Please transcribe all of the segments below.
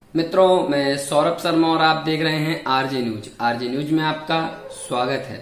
मित्रों, मैं सौरभ शर्मा और आप देख रहे हैं आरजे न्यूज। आरजे न्यूज में आपका स्वागत है।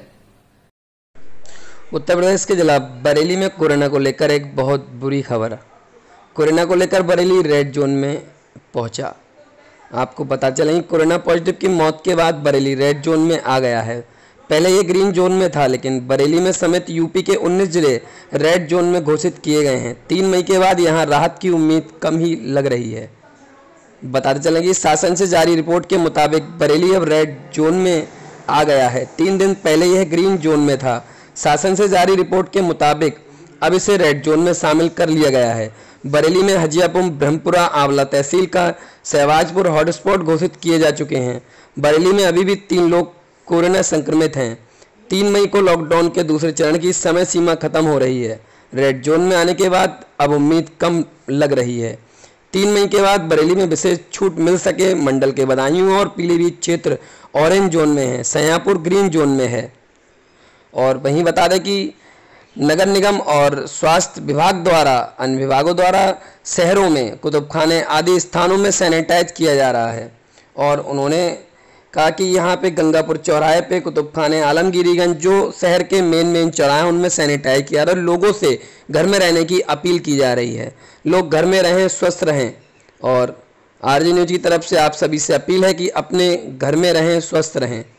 उत्तर प्रदेश के जिला बरेली में कोरोना को लेकर एक बहुत बुरी खबर। कोरोना को लेकर बरेली रेड जोन में पहुंचा। आपको पता चला कि कोरोना पॉजिटिव की मौत के बाद बरेली रेड जोन में आ गया है। पहले ये ग्रीन जोन में था, लेकिन बरेली में समेत यूपी के 19 जिले रेड जोन में घोषित किए गए हैं। 3 मई के बाद यहाँ राहत की उम्मीद कम ही लग रही है। बताते चलें कि शासन से जारी रिपोर्ट के मुताबिक बरेली अब रेड जोन में आ गया है। 3 दिन पहले यह ग्रीन जोन में था। शासन से जारी रिपोर्ट के मुताबिक अब इसे रेड जोन में शामिल कर लिया गया है। बरेली में हजियापुर, ब्रह्मपुरा, आंवला तहसील का सहवाजपुर हॉटस्पॉट घोषित किए जा चुके हैं। बरेली में अभी भी 3 लोग कोरोना संक्रमित हैं। 3 मई को लॉकडाउन के दूसरे चरण की समय सीमा खत्म हो रही है। रेड जोन में आने के बाद अब उम्मीद कम लग रही है। 3 मई के बाद बरेली में विशेष छूट मिल सके। मंडल के बदायूं और पीलीभीत क्षेत्र ऑरेंज जोन में है, सयापुर ग्रीन जोन में है। और वहीं बता दें कि नगर निगम और स्वास्थ्य विभाग द्वारा अन्य विभागों द्वारा शहरों में कुतुबखाने आदि स्थानों में सैनिटाइज किया जा रहा है। और उन्होंने कहा कि यहाँ पे गंगापुर चौराहे पे कुतुबखाने, आलमगीरीगंज जो शहर के मेन चौराहे उनमें सैनिटाइज किया जा रहा है। लोगों से घर में रहने की अपील की जा रही है। लोग घर में रहें, स्वस्थ रहें। और आरजे न्यूज की तरफ से आप सभी से अपील है कि अपने घर में रहें, स्वस्थ रहें।